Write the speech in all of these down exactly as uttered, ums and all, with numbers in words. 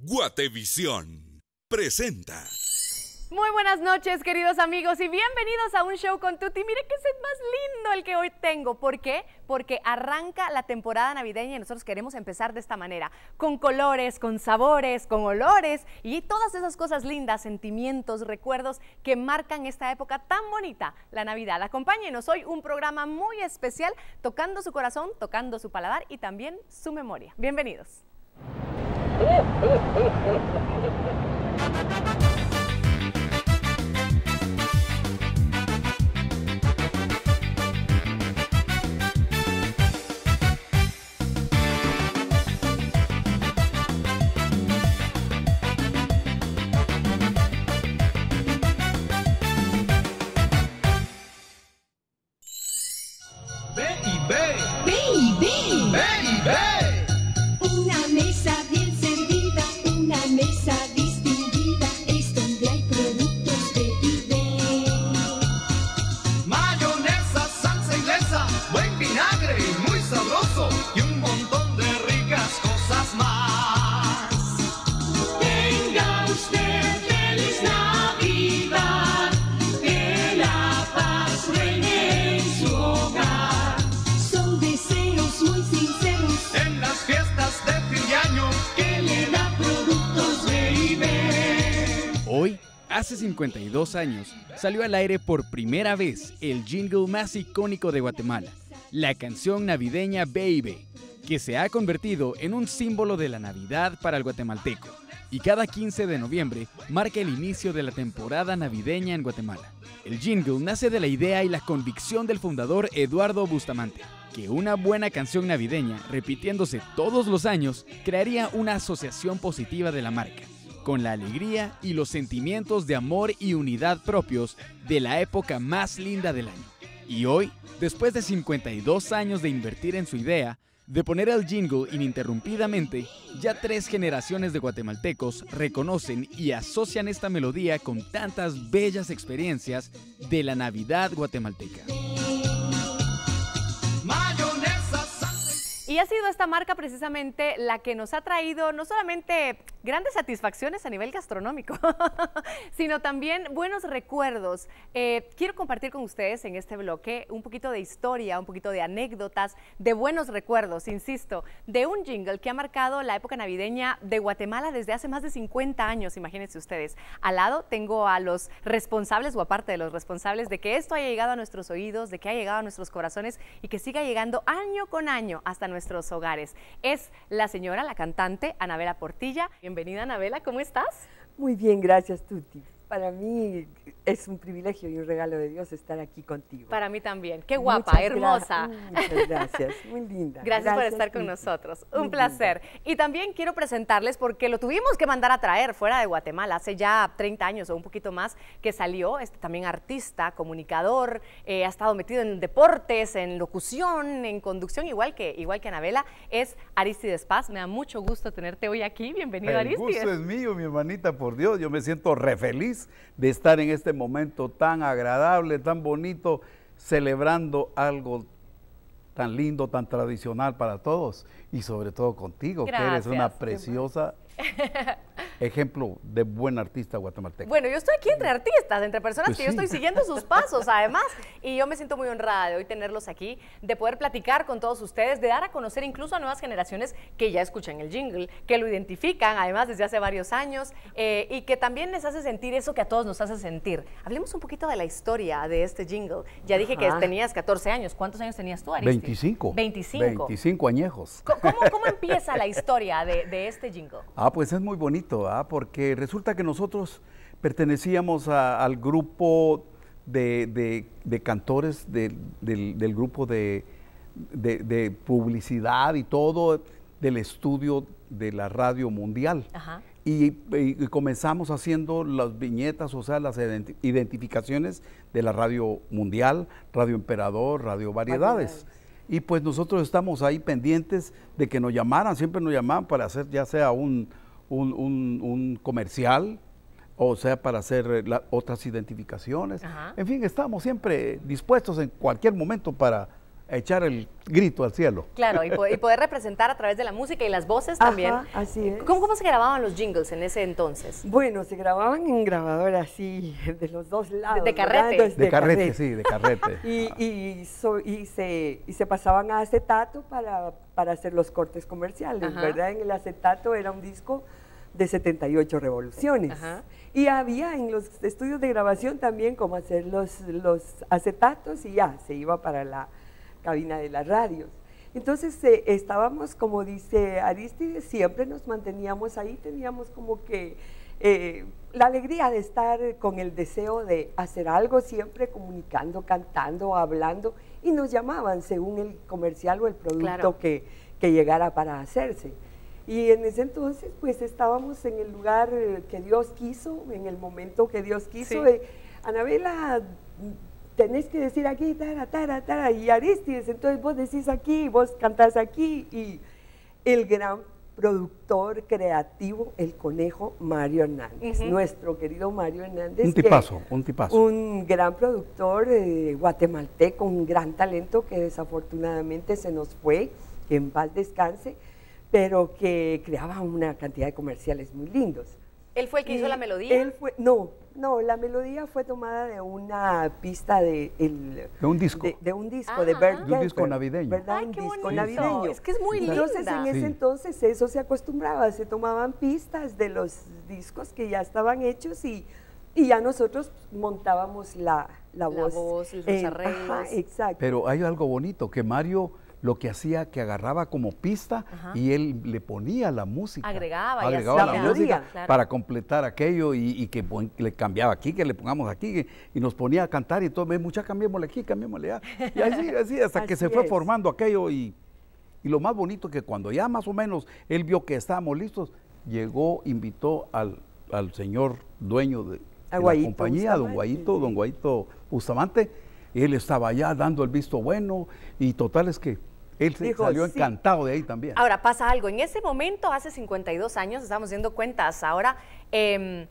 Guatevisión presenta. Muy buenas noches, queridos amigos, y bienvenidos a un show con Tuti. Mire que es el más lindo el que hoy tengo. ¿Por qué? Porque arranca la temporada navideña y nosotros queremos empezar de esta manera, con colores, con sabores, con olores y todas esas cosas lindas, sentimientos, recuerdos que marcan esta época tan bonita, la Navidad. Acompáñenos hoy, un programa muy especial, tocando su corazón, tocando su paladar y también su memoria. Bienvenidos. Una mesa bien servida, una mesa distinguida, es donde hay productos de Iber. Mayonesa, salsa inglesa, buen vinagre, muy sabroso y un montón de ricas cosas más. Tenga usted feliz Navidad, que la paz reine en su hogar. Son deseos muy sinceros En las fiestas de fin de año, que le da productos de Iber. Hoy, hace cincuenta y dos años, salió al aire por primera vez el jingle más icónico de Guatemala, la canción navideña Baby, que se ha convertido en un símbolo de la Navidad para el guatemalteco, y cada quince de noviembre marca el inicio de la temporada navideña en Guatemala. El jingle nace de la idea y la convicción del fundador Eduardo Bustamante, que una buena canción navideña, repitiéndose todos los años, crearía una asociación positiva de la marca, con la alegría y los sentimientos de amor y unidad propios de la época más linda del año. Y hoy, después de cincuenta y dos años de invertir en su idea, de poner el jingle ininterrumpidamente, ya tres generaciones de guatemaltecos reconocen y asocian esta melodía con tantas bellas experiencias de la Navidad guatemalteca. mayonesa, salsa Y ha sido esta marca precisamente la que nos ha traído no solamente grandes satisfacciones a nivel gastronómico, sino también buenos recuerdos. Eh, quiero compartir con ustedes en este bloque un poquito de historia, un poquito de anécdotas, de buenos recuerdos, insisto, de un jingle que ha marcado la época navideña de Guatemala desde hace más de cincuenta años, imagínense ustedes. Al lado tengo a los responsables, o aparte de los responsables, de que esto haya llegado a nuestros oídos, de que haya llegado a nuestros corazones y que siga llegando año con año hasta nuestros hogares. Es la señora, la cantante, Anabela Portilla. Bienvenida, Anabela, ¿cómo estás? Muy bien, gracias, Tuti. Para mí es un privilegio y un regalo de Dios estar aquí contigo. Para mí también. Qué guapa, Muchas hermosa. gra- Muchas gracias, muy linda. Gracias, por estar con Tuti. nosotros. Muy Un placer. Y también quiero presentarles, porque lo tuvimos que mandar a traer fuera de Guatemala, hace ya treinta años o un poquito más que salió, este, también artista, comunicador, eh, ha estado metido en deportes, en locución, en conducción, igual que, igual que Anabela, es Aristides Paz. Me da mucho gusto tenerte hoy aquí. Bienvenido, El Aristides. gusto es mío, mi hermanita, por Dios. Yo me siento re feliz de estar en este momento tan agradable, tan bonito, celebrando algo tan lindo, tan tradicional para todos y sobre todo contigo, que eres una Gracias. preciosa ejemplo de buen artista guatemalteco. Bueno, yo estoy aquí entre artistas, entre personas Pues que yo sí. estoy siguiendo sus pasos, además, y yo me siento muy honrada de hoy tenerlos aquí, de poder platicar con todos ustedes, de dar a conocer incluso a nuevas generaciones que ya escuchan el jingle, que lo identifican, además, desde hace varios años, eh, y que también les hace sentir eso que a todos nos hace sentir. Hablemos un poquito de la historia de este jingle. Ya dije Ajá. que tenías catorce años. ¿Cuántos años tenías tú, Aristides? veinticinco. veinticinco. veinticinco añejos. Co- ¿Cómo, cómo empieza la historia de, de este jingle? Ah, pues es muy bonito, ¿ah? Porque resulta que nosotros pertenecíamos a- al grupo de, de- de cantores de- del, del grupo de, de- de publicidad y todo del estudio de la radio mundial. Ajá. Y, y- y comenzamos haciendo las viñetas, o sea, las identi- identificaciones de la radio mundial, Radio Emperador, Radio Variedades. Variedades. Y pues nosotros estamos ahí pendientes de que nos llamaran, siempre nos llamaban para hacer ya sea un, un, un- un comercial, o sea, para hacer eh, la- otras identificaciones. Ajá. En fin, estamos siempre dispuestos en cualquier momento para a echar el grito al cielo. Claro, y, po y poder representar a través de la música y las voces también. Ajá, así es. ¿Cómo, ¿Cómo se grababan los jingles en ese entonces? Bueno, se grababan en grabadora así, de los dos lados. De, de carrete. Entonces, De, de carrete, carrete, sí, de carrete. y, y, so, y, se, y se pasaban a acetato para, para hacer los cortes comerciales, Ajá. ¿verdad? En el acetato era un disco de setenta y ocho revoluciones. Ajá. Y había en los estudios de grabación también cómo hacer los, los acetatos y ya, se iba para la cabina de las radios. Entonces eh, estábamos, como dice Arístides, siempre nos manteníamos ahí, teníamos como que eh, la alegría de estar con el deseo de hacer algo, siempre comunicando, cantando, hablando, y nos llamaban según el comercial o el producto claro. que, que llegara para hacerse. Y en ese entonces, pues estábamos en el lugar que Dios quiso, en el momento que Dios quiso. Sí. De, Anabela, tenés que decir aquí, tara, tara, tara, y Arístides, entonces vos decís aquí, vos cantás aquí, y el gran productor creativo, el conejo Mario Hernández, uh-huh. nuestro querido Mario Hernández. Un tipazo, que, un tipazo. Un gran productor eh, guatemalteco, un gran talento que desafortunadamente se nos fue, que en paz descanse, pero que creaba una cantidad de comerciales muy lindos. ¿Él fue el que y hizo la melodía? Él fue, no, no, la melodía fue tomada de una pista de... El, de un disco. De, de un disco, ah, de Bert De un disco navideño. ¿Verdad? Ay, un qué disco bonito. navideño. Es que es muy linda. Entonces, en ese sí. entonces eso se acostumbraba, se tomaban pistas de los discos que ya estaban hechos y, y ya nosotros montábamos la, la, la voz. voz, los eh, arreglos. Ajá, exacto. Pero hay algo bonito, que Mario lo que hacía, que agarraba como pista Ajá. y él le ponía la música. Agregaba, agregaba la, la música claro. para completar aquello y, y que le cambiaba aquí, que le pongamos aquí, que, y nos ponía a cantar y todo, mucha cambiémosle aquí, cambiémosle allá. Y así, así hasta así que se fue es. formando aquello y, y lo más bonito que cuando ya más o menos él vio que estábamos listos, llegó, invitó al, al señor dueño de, de la compañía, don Guayito, don Guayito Bustamante, él estaba allá dando el visto bueno y total es que él se Dijo, salió sí. encantado de ahí también. Ahora, pasa algo. En ese momento, hace cincuenta y dos años, estamos haciendo cuentas ahora, eh,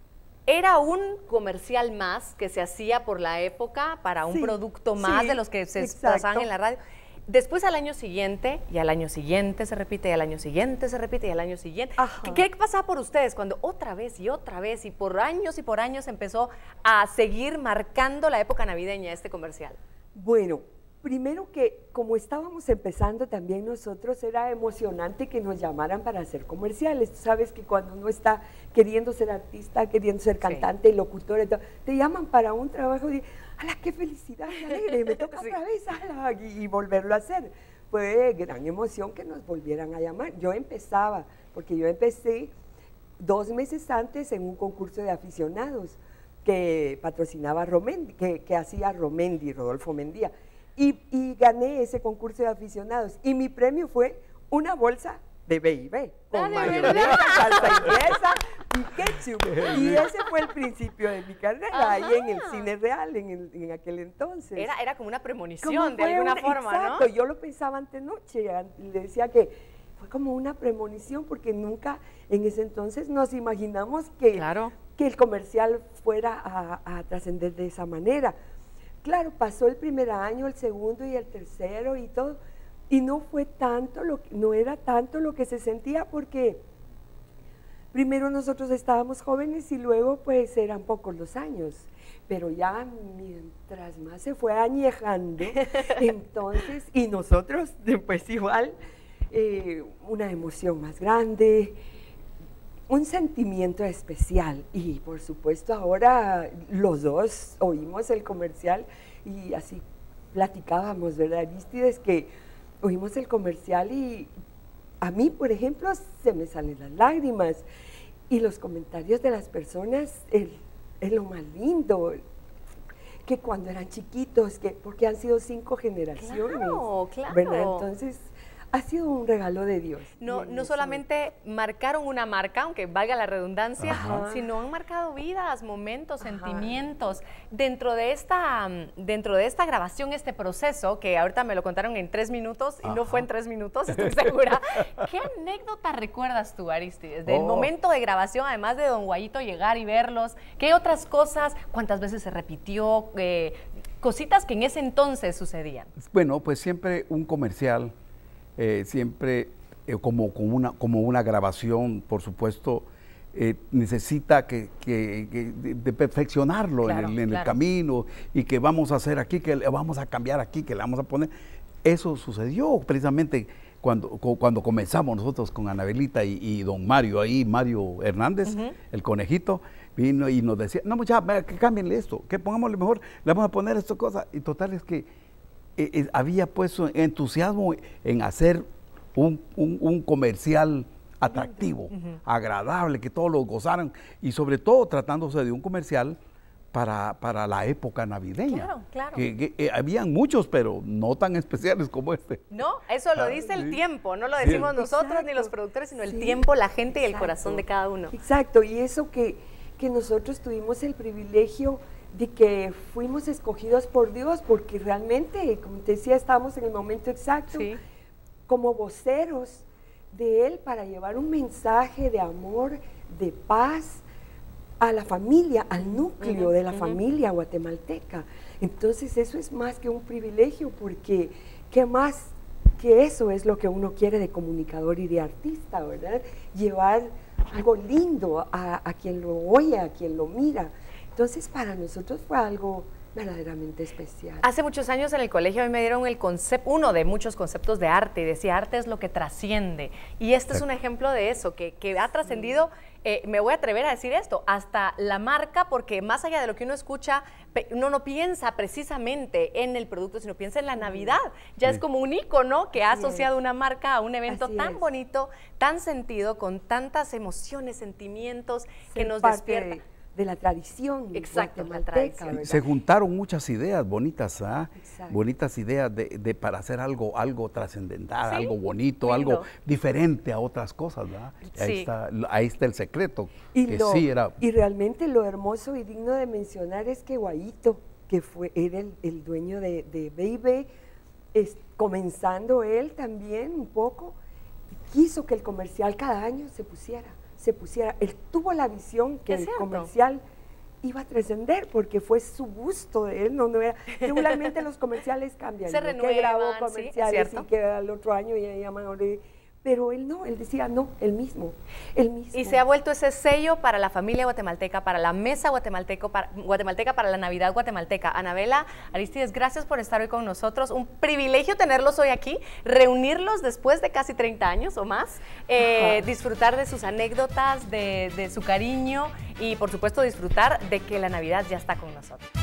era un comercial más que se hacía por la época para un sí, producto más sí, de los que se pasaban en la radio. Después al año siguiente, y al año siguiente se repite, y al año siguiente se repite, y al año siguiente. Ajá. ¿Qué, ¿Qué pasaba por ustedes cuando otra vez y otra vez y por años y por años empezó a seguir marcando la época navideña este comercial? Bueno, primero que como estábamos empezando también nosotros, era emocionante que nos llamaran para hacer comerciales. Tú sabes que cuando uno está queriendo ser artista, queriendo ser cantante, sí. locutor, te llaman para un trabajo y ¡ala, qué felicidad, qué alegre! Me toca sí. otra vez, ¡ala! Y, y volverlo a hacer. Fue gran emoción que nos volvieran a llamar. Yo empezaba, porque yo empecé dos meses antes en un concurso de aficionados que patrocinaba Romendi, que, que hacía Romendi, Rodolfo Mendía. Y, y gané ese concurso de aficionados y mi premio fue una bolsa de B y B con mayonesa, salsa inglesa y ketchup. Y ese fue el principio de mi carrera, Ajá. ahí en el Cine Real, en, el, en aquel entonces. Era, era como una premonición de alguna una, forma, exacto, ¿no? Yo lo pensaba antenoche, le decía que fue como una premonición porque nunca en ese entonces nos imaginamos que, claro. que el comercial fuera a, a trascender de esa manera. Claro, pasó el primer año, el segundo y el tercero y todo, y no fue tanto, lo que, no era tanto lo que se sentía porque primero nosotros estábamos jóvenes y luego pues eran pocos los años, pero ya mientras más se fue añejando, entonces, y nosotros pues igual, eh, una emoción más grande, un sentimiento especial y por supuesto ahora los dos oímos el comercial y así platicábamos, ¿verdad, Arístides? Que oímos el comercial y a mí, por ejemplo, se me salen las lágrimas y los comentarios de las personas es, es lo más lindo, que cuando eran chiquitos, que porque han sido cinco generaciones, claro, claro. ¿verdad? Entonces, ha sido un regalo de Dios. No, no solamente marcaron una marca, aunque valga la redundancia, Ajá. sino han marcado vidas, momentos, Ajá. sentimientos. Dentro de esta, dentro de esta grabación, este proceso, que ahorita me lo contaron en tres minutos, Ajá. y no fue en tres minutos, estoy segura. ¿Qué anécdota recuerdas tú, Arístides, del oh. momento de grabación, además de don Guayito llegar y verlos? ¿Qué otras cosas? ¿Cuántas veces se repitió? Eh, cositas que en ese entonces sucedían. Bueno, pues siempre un comercial, eh, siempre eh, como, como, una, como una grabación, por supuesto, eh, necesita que, que, que de, de perfeccionarlo claro, en, el, en claro. el camino, y que vamos a hacer aquí, que le vamos a cambiar aquí, que le vamos a poner. Eso sucedió precisamente cuando, cuando comenzamos nosotros con Anabelita y, y don Mario, ahí Mario Hernández, uh-huh. el conejito, vino y nos decía, no muchachos, que cámbienle esto, que pongámosle mejor, le vamos a poner esta cosa. Y total es que eh, eh, había puesto entusiasmo en hacer un, un, un comercial atractivo, uh-huh. agradable, que todos lo gozaran, y sobre todo tratándose de un comercial para, para la época navideña. Claro, claro. Que, que eh, habían muchos, pero no tan especiales como este. No, eso lo dice el tiempo, no lo decimos sí. nosotros Exacto. ni los productores, sino el sí. tiempo, la gente y Exacto. el corazón de cada uno. Exacto, y eso que, que nosotros tuvimos el privilegio de que fuimos escogidos por Dios, porque realmente, como te decía, estábamos en el momento exacto, sí. como voceros de Él para llevar un mensaje de amor, de paz, a la familia, al núcleo uh-huh, de la uh-huh. familia guatemalteca. Entonces eso es más que un privilegio, porque qué más que eso es lo que uno quiere de comunicador y de artista, ¿verdad? Llevar algo lindo a, a quien lo oye, a quien lo mira. Entonces para nosotros fue algo verdaderamente especial. Hace muchos años en el colegio a mí me dieron el concepto, uno de muchos conceptos de arte, y decía, arte es lo que trasciende, y este es un ejemplo de eso, que, que ha trascendido, eh, me voy a atrever a decir esto, hasta la marca, porque más allá de lo que uno escucha, uno no piensa precisamente en el producto, sino piensa en la Navidad, ya sí. es como un ícono que ha asociado una marca a un evento Así tan es. bonito, tan sentido, con tantas emociones, sentimientos, Ser que nos despierta. De... de la tradición Exacto, la tradición. Se juntaron muchas ideas bonitas, ¿ah? bonitas ideas de, de para hacer algo, algo trascendental, ¿Sí? algo bonito, Lindo. algo diferente a otras cosas, ¿verdad? Sí. Ahí está, ahí está el secreto. Y, que lo, sí era... y realmente lo hermoso y digno de mencionar es que Guayito, que fue, era el, el dueño de, de Baby, es, comenzando él también un poco, quiso que el comercial cada año se pusiera. se pusiera, él tuvo la visión que el cierto? comercial iba a trascender, porque fue su gusto de él, no, no era, regularmente los comerciales cambian, se ¿no? renuevan, que grabó comerciales sí, y que al otro año ya llaman, pero él no, él decía no, el mismo, el mismo. Y se ha vuelto ese sello para la familia guatemalteca, para la mesa guatemalteco, para, guatemalteca, para la Navidad guatemalteca. Anabela, Aristides, gracias por estar hoy con nosotros, un privilegio tenerlos hoy aquí, reunirlos después de casi treinta años o más, eh, disfrutar de sus anécdotas, de, de su cariño y por supuesto disfrutar de que la Navidad ya está con nosotros.